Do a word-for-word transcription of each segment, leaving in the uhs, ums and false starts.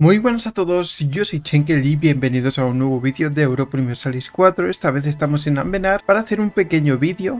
Muy buenas a todos, yo soy Chenkel y bienvenidos a un nuevo vídeo de Europa Universalis cuatro. Esta vez estamos en Anvenar para hacer un pequeño vídeo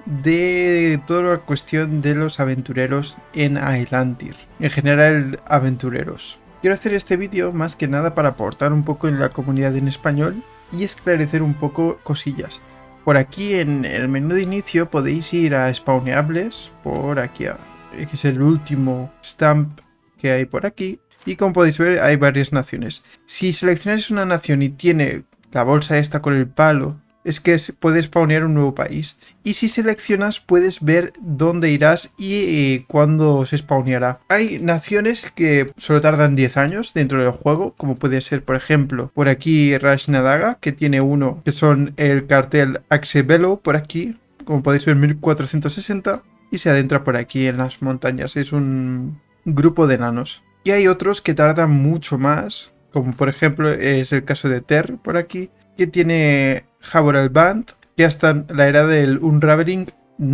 de toda la cuestión de los aventureros en Islandir, en general aventureros. Quiero hacer este vídeo más que nada para aportar un poco en la comunidad en español y esclarecer un poco cosillas. Por aquí en el menú de inicio podéis ir a spawneables, por aquí, que es el último stamp que hay por aquí. Y como podéis ver hay varias naciones. Si seleccionáis una nación y tiene la bolsa esta con el palo, es que puedes spawnear un nuevo país. Y si seleccionas puedes ver dónde irás y eh, cuándo se spawneará. Hay naciones que solo tardan diez años dentro del juego, como puede ser por ejemplo por aquí Rashnadaga, que tiene uno que son el cartel Axebelo por aquí, como podéis ver mil cuatrocientos sesenta, y se adentra por aquí en las montañas. Es un grupo de enanos. Y hay otros que tardan mucho más, como por ejemplo es el caso de Ter por aquí, que tiene Haboral Band, que hasta la era del Unraveling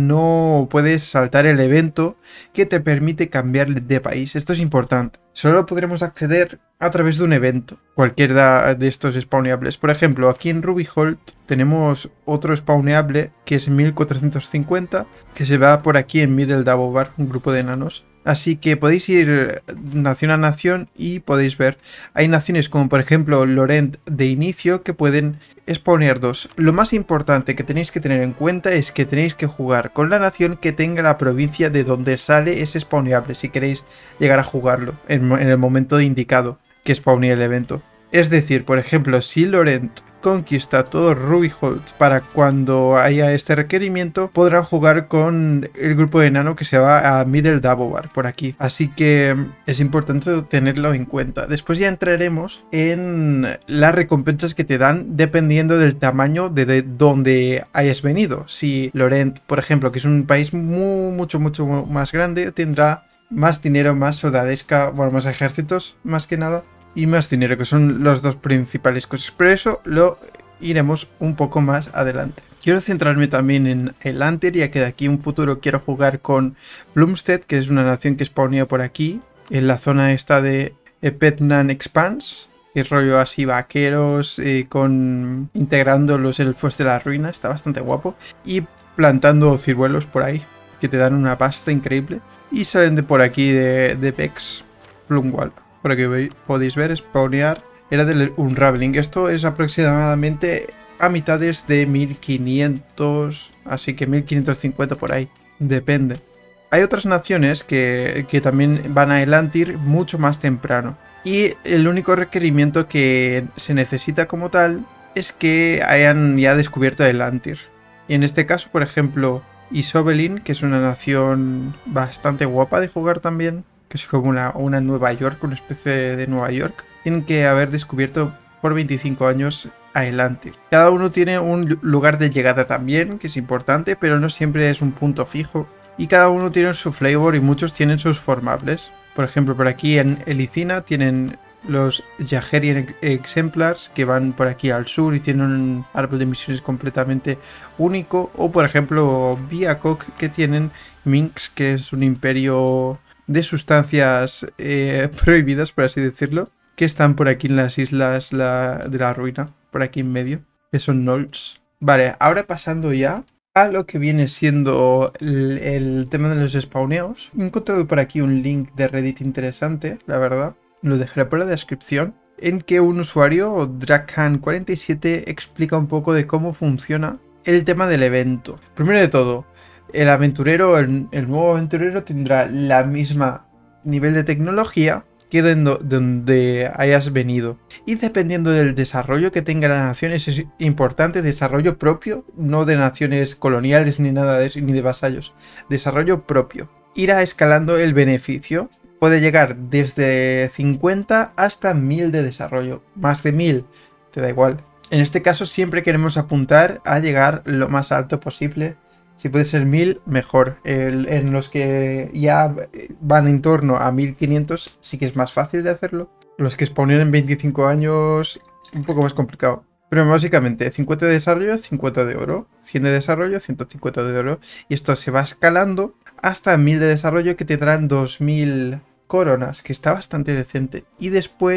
no puedes saltar el evento que te permite cambiar de país. Esto es importante. Solo podremos acceder a través de un evento, cualquiera de estos spawneables. Por ejemplo, aquí en Rubyholt tenemos otro spawneable que es mil cuatrocientos cincuenta, que se va por aquí en Middle Dabobar, un grupo de enanos. Así que podéis ir nación a nación y podéis ver. Hay naciones como por ejemplo Lorent de inicio que pueden spawnear dos. Lo más importante que tenéis que tener en cuenta es que tenéis que jugar con la nación que tenga la provincia de donde sale ese spawneable si queréis llegar a jugarlo en, en el momento indicado que spawnee el evento. Es decir, por ejemplo, si Lorent conquista todo Rubyholt para cuando haya este requerimiento, podrán jugar con el grupo de enano que se va a Middle Dabobar por aquí. Así que es importante tenerlo en cuenta. Después ya entraremos en las recompensas que te dan dependiendo del tamaño de, de donde hayas venido. Si Lorent, por ejemplo, que es un país muy, mucho, mucho más grande, tendrá más dinero, más soldadesca, bueno, más ejércitos, más que nada. Y más dinero, que son las dos principales cosas. Pero eso lo iremos un poco más adelante. Quiero centrarme también en el Antir, ya que de aquí un futuro quiero jugar con Blomstead, que es una nación que spawnea por aquí, en la zona esta de Petnan Expanse, que es rollo así vaqueros, eh, con integrando los elfos de la ruina, está bastante guapo. Y plantando ciruelos por ahí, que te dan una pasta increíble. Y salen de por aquí de, de Vex Plumwall. Por aquí podéis ver, spawnear era del Unraveling. Esto es aproximadamente a mitades de mil quinientos, así que mil quinientos cincuenta por ahí, depende. Hay otras naciones que, que también van a Elantir mucho más temprano. Y el único requerimiento que se necesita como tal es que hayan ya descubierto Elantir. Y en este caso, por ejemplo, Isobelin, que es una nación bastante guapa de jugar también, que es como una, una Nueva York, una especie de Nueva York, tienen que haber descubierto por veinticinco años a Elantir. Cada uno tiene un lugar de llegada también, que es importante, pero no siempre es un punto fijo. Y cada uno tiene su flavor y muchos tienen sus formables. Por ejemplo, por aquí en Elicina tienen los Jagerian Exemplars, que van por aquí al sur y tienen un árbol de misiones completamente único. O por ejemplo, Biakok, que tienen Minx, que es un imperio de sustancias eh, prohibidas, por así decirlo, que están por aquí en las islas la, de la ruina, por aquí en medio, que son Nolts. Vale, ahora pasando ya a lo que viene siendo el, el tema de los spawneos. He encontrado por aquí un link de Reddit interesante, la verdad, lo dejaré por la descripción, en que un usuario, Drakan cuarenta y siete, explica un poco de cómo funciona el tema del evento. Primero de todo, el aventurero, el, el nuevo aventurero tendrá la misma nivel de tecnología que de donde hayas venido. Y dependiendo del desarrollo que tenga la nación, es importante, desarrollo propio, no de naciones coloniales ni nada de eso, ni de vasallos. Desarrollo propio. Irá escalando el beneficio. Puede llegar desde cincuenta hasta mil de desarrollo. Más de mil, te da igual. En este caso siempre queremos apuntar a llegar lo más alto posible. Si puede ser mil, mejor. El, en los que ya van en torno a mil quinientos sí que es más fácil de hacerlo. Los que spawnean en veinticinco años, un poco más complicado. Pero básicamente cincuenta de desarrollo, cincuenta de oro. cien de desarrollo, ciento cincuenta de oro. Y esto se va escalando hasta mil de desarrollo, que te darán dos mil coronas, que está bastante decente. Y después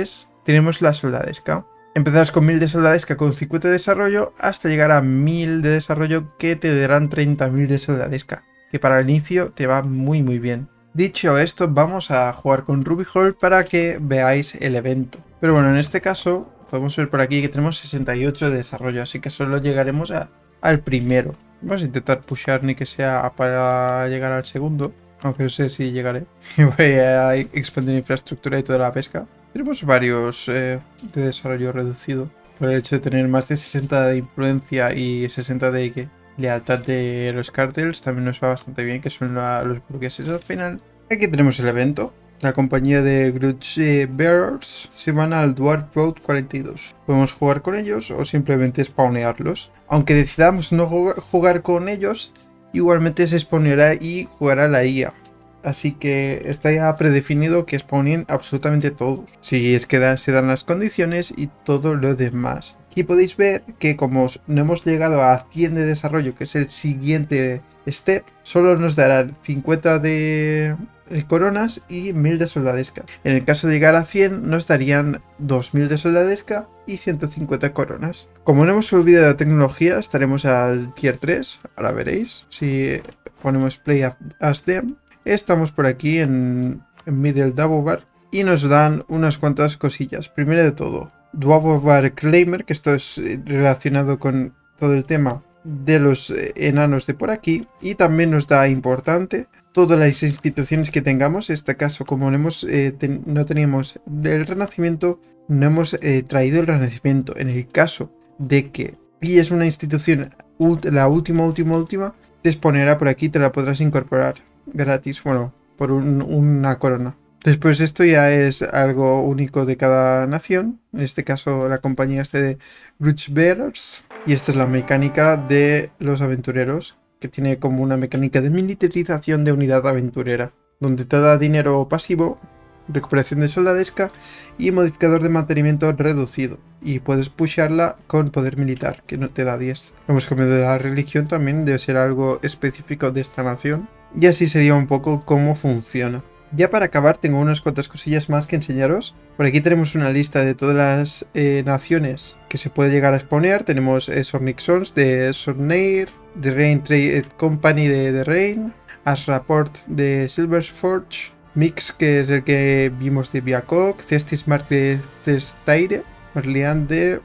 tenemos la soldadesca. Empezarás con mil de soldadesca con cincuenta de desarrollo hasta llegar a mil de desarrollo que te darán treinta mil de soldadesca, que para el inicio te va muy muy bien. Dicho esto, vamos a jugar con Ruby Hall para que veáis el evento. Pero bueno, en este caso podemos ver por aquí que tenemos sesenta y ocho de desarrollo, así que solo llegaremos a, al primero. Vamos a intentar pushear ni que sea para llegar al segundo, aunque no sé si llegaré. Voy a expandir infraestructura y toda la pesca. Tenemos varios eh, de desarrollo reducido por el hecho de tener más de sesenta de influencia y sesenta de lealtad de los cárteles. También nos va bastante bien, que son la, los burgueses al final. Aquí tenemos el evento. La compañía de Grudge Bearers se van al Dwarf Road cuarenta y dos. Podemos jugar con ellos o simplemente spawnearlos. Aunque decidamos no jugar con ellos, igualmente se spawneará y jugará la I A. Así que está ya predefinido que spawnen absolutamente todos. Si es que da, se dan las condiciones y todo lo demás. Aquí podéis ver que como no hemos llegado a cien de desarrollo, que es el siguiente step, solo nos darán cincuenta de coronas y mil de soldadesca. En el caso de llegar a cien nos darían dos mil de soldadesca y ciento cincuenta coronas. Como no hemos subido la tecnología, estaremos al tier tres. Ahora veréis si ponemos play as them. Estamos por aquí en, en Middle Dwabobar y nos dan unas cuantas cosillas. Primero de todo, Dwabobar Claimer, que esto es relacionado con todo el tema de los enanos de por aquí. Y también nos da importante todas las instituciones que tengamos. En este caso, como no, hemos, eh, ten, no teníamos el renacimiento, no hemos eh, traído el renacimiento. En el caso de que pilles una institución, la última, última, última, te exponerá por aquí, te la podrás incorporar gratis, bueno, por un, una corona. Después esto ya es algo único de cada nación, en este caso la compañía este de Grudge Bearers, y esta es la mecánica de los aventureros, que tiene como una mecánica de militarización de unidad aventurera, donde te da dinero pasivo, recuperación de soldadesca y modificador de mantenimiento reducido, y puedes pusharla con poder militar, que no te da diez. Hemos cambiado de la religión, también debe ser algo específico de esta nación. Y así sería un poco cómo funciona. Ya para acabar tengo unas cuantas cosillas más que enseñaros. Por aquí tenemos una lista de todas las eh, naciones que se puede llegar a exponer. Tenemos eh, Sornic Sons de Sorneir, The Rain Trade Company de The Rain, Asraport de Silverforge, Mix, que es el que vimos de Biakok, Cestis Mark de Cestaire, Merlian de,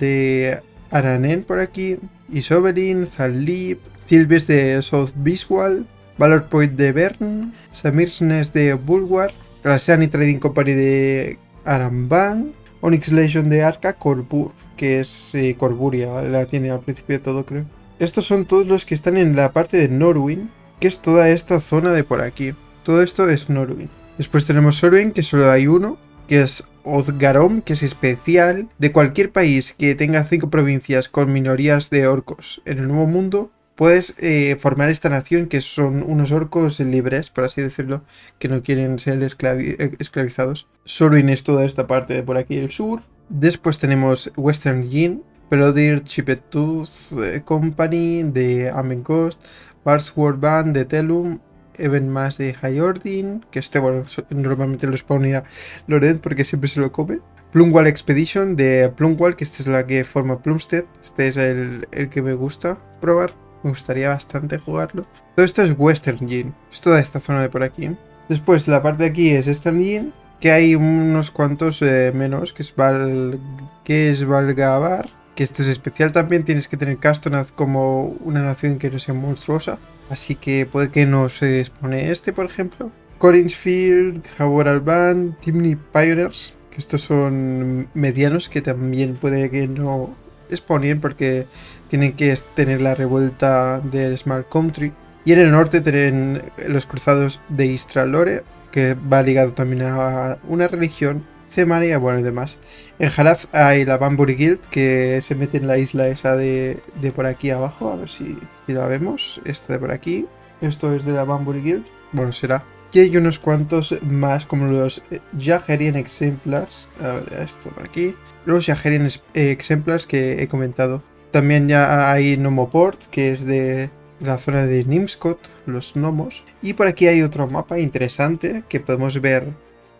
de Aranen por aquí, Isoberin, Zalib, Silves de South Biswal, Valor Point de Bern, Samirsnes de Bulwark, Glaciani Trading Company de Aramban, Onyx Legion de Arca, Corbur, que es eh, Corburia, la tiene al principio de todo, creo. Estos son todos los que están en la parte de Norwin, que es toda esta zona de por aquí. Todo esto es Norwin. Después tenemos Sorwin, que solo hay uno, que es Ozgarom, que es especial. De cualquier país que tenga cinco provincias con minorías de orcos en el Nuevo Mundo, puedes eh, formar esta nación, que son unos orcos libres, por así decirlo, que no quieren ser esclavi esclavizados. Sorwin es toda esta parte de por aquí del sur. Después tenemos Western Yin, Pelodir Chipetooth Company de Amencost, Barsword Band de Telum, Even más de Hayordin, que este, bueno, normalmente lo spawnea Lored porque siempre se lo come. Plumwall Expedition de Plumwall, que esta es la que forma Plumstead. Este es el, el que me gusta probar. Me gustaría bastante jugarlo. Todo esto es Western Yin. Es toda esta zona de por aquí. Después la parte de aquí es Eastern Yin, que hay unos cuantos eh, menos, que es, Val, que es Valgabar. Que esto es especial también. Tienes que tener Castonath como una nación que no sea monstruosa. Así que puede que no se expone este, por ejemplo. Corinsfield, Haworal Band, Timney Pioneers, que estos son medianos, que también puede que no exponen porque tienen que tener la revuelta del Small Country. Y en el norte tienen los cruzados de Istralore, que va ligado también a una religión, Cemaria, bueno y demás. En Haraf hay la Banbury Guild, que se mete en la isla esa de, de por aquí abajo, a ver si, si la vemos. Esta de por aquí, esto es de la Banbury Guild, bueno será. Y hay unos cuantos más, como los Jagerian Exemplars, a ver, esto por aquí. Los Jagerian Exemplars que he comentado. También ya hay Nomoport, que es de la zona de Nimscott, los gnomos. Y por aquí hay otro mapa interesante que podemos ver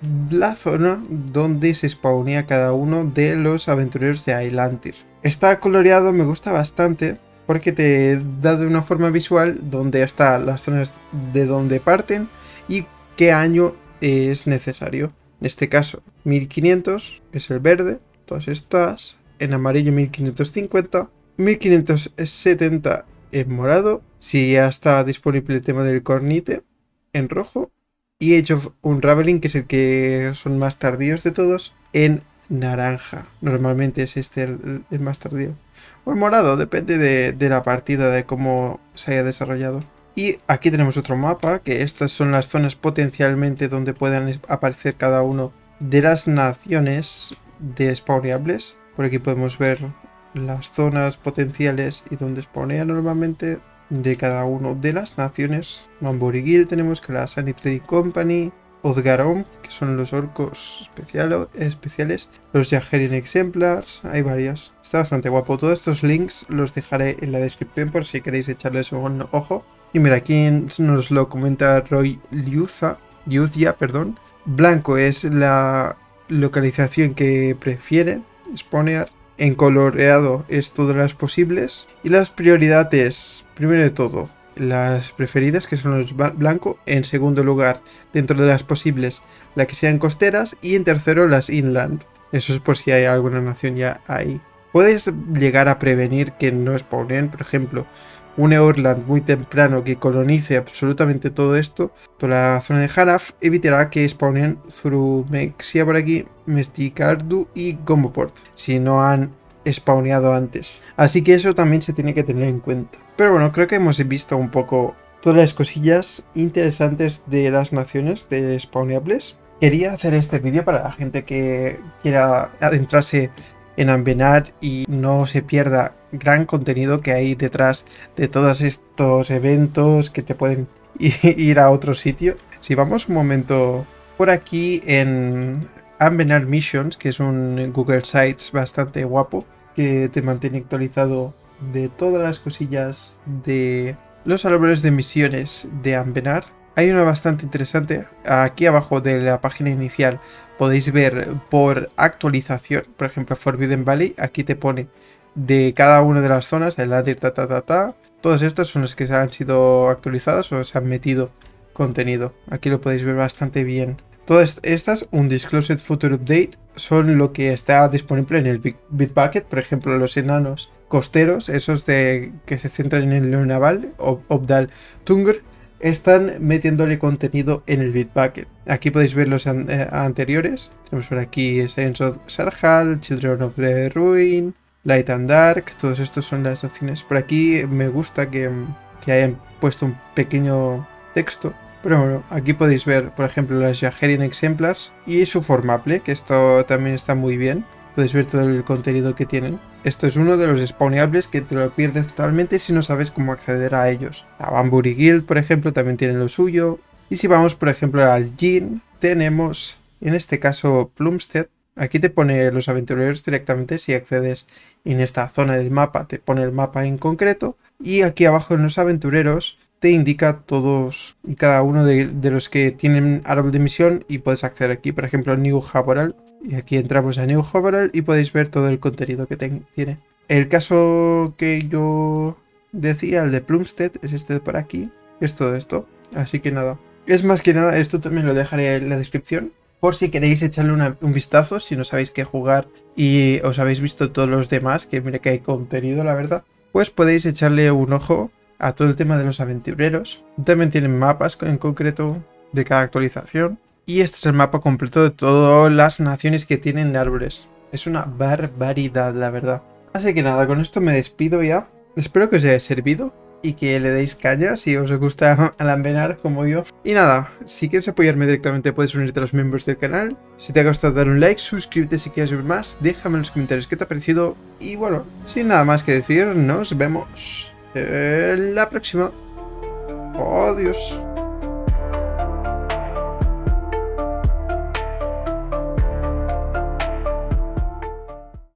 la zona donde se spawnea cada uno de los aventureros de Islandir. Está coloreado, me gusta bastante porque te da de una forma visual donde están las zonas de donde parten y qué año es necesario. En este caso mil quinientos es el verde, todas estas, en amarillo mil quinientos cincuenta, mil quinientos setenta en morado, si ya está disponible el tema del Cornite, en rojo, y Age of Unraveling, que es el que son más tardíos de todos, en naranja. Normalmente es este el, el más tardío. O el morado, depende de, de la partida, de cómo se haya desarrollado. Y aquí tenemos otro mapa, que estas son las zonas potencialmente donde puedan aparecer cada uno de las naciones de spawneables. Por aquí podemos ver las zonas potenciales y donde spawnea normalmente de cada uno de las naciones. Mamborigil tenemos que la Sunny Trading Company, Odgarom, que son los orcos especial, especiales, los Jaherian Exemplars, hay varias. Está bastante guapo. Todos estos links los dejaré en la descripción por si queréis echarles un ojo. Y mira, aquí nos lo comenta Roy Liuza, Liuzia, perdón. Blanco es la localización que prefiere spawnear. En coloreado es todas las posibles. Y las prioridades, primero de todo, las preferidas, que son los blanco. En segundo lugar, dentro de las posibles, las que sean costeras. Y en tercero, las inland. Eso es por si hay alguna nación ya ahí. Puedes llegar a prevenir que no spawnen, por ejemplo, un Eorland muy temprano que colonice absolutamente todo esto, toda la zona de Haraf, evitará que spawnen Zurumexia por aquí, Mesticardu y Gomboport, si no han spawneado antes. Así que eso también se tiene que tener en cuenta. Pero bueno, creo que hemos visto un poco todas las cosillas interesantes de las naciones de spawneables. Quería hacer este vídeo para la gente que quiera adentrarse en Anbenar y no se pierda gran contenido que hay detrás de todos estos eventos que te pueden ir a otro sitio. Si vamos un momento por aquí en Anbenar Missions, que es un Google Sites bastante guapo, que te mantiene actualizado de todas las cosillas de los árboles de misiones de Anbenar. Hay una bastante interesante. Aquí abajo de la página inicial podéis ver por actualización, por ejemplo Forbidden Valley, aquí te pone de cada una de las zonas, el Adir, ta, ta, ta, ta. Todas estas son las que se han sido actualizadas o se han metido contenido. Aquí lo podéis ver bastante bien. Todas estas, un Disclosed Future Update, son lo que está disponible en el Bitbucket, por ejemplo los enanos costeros, esos de que se centran en el Leonaval, o Obdal Tungr, están metiéndole contenido en el Bitbucket. Aquí podéis ver los an eh, anteriores. Tenemos por aquí Science of Sarhal, Children of the Ruin, Light and Dark. Todos estos son las opciones. Por aquí me gusta que, que hayan puesto un pequeño texto. Pero bueno, aquí podéis ver, por ejemplo, las Jaherian Exemplars y su formable, que esto también está muy bien. Podéis ver todo el contenido que tienen. Esto es uno de los spawneables que te lo pierdes totalmente si no sabes cómo acceder a ellos. La Banbury Guild, por ejemplo, también tiene lo suyo. Y si vamos, por ejemplo, al Jin, tenemos, en este caso, Plumstead. Aquí te pone los aventureros directamente. Si accedes en esta zona del mapa, te pone el mapa en concreto. Y aquí abajo en los aventureros te indica todos y cada uno de, de los que tienen árbol de misión y puedes acceder aquí, por ejemplo, New Haboral. Y aquí entramos a New Haboral y podéis ver todo el contenido que tiene. El caso que yo decía, el de Plumstead, es este de por aquí. Es todo esto. Así que nada. Es más que nada, esto también lo dejaré en la descripción. Por si queréis echarle una, un vistazo, si no sabéis qué jugar y os habéis visto todos los demás, que mira que hay contenido, la verdad. Pues podéis echarle un ojo a todo el tema de los aventureros. También tienen mapas en concreto de cada actualización. Y este es el mapa completo de todas las naciones que tienen árboles. Es una barbaridad, la verdad. Así que nada, con esto me despido ya. Espero que os haya servido y que le deis caña si os gusta Anbenar como yo. Y nada, si quieres apoyarme directamente puedes unirte a los miembros del canal. Si te ha gustado, dar un like, suscríbete si quieres ver más, déjame en los comentarios qué te ha parecido. Y bueno, sin nada más que decir, nos vemos en la próxima. Adiós.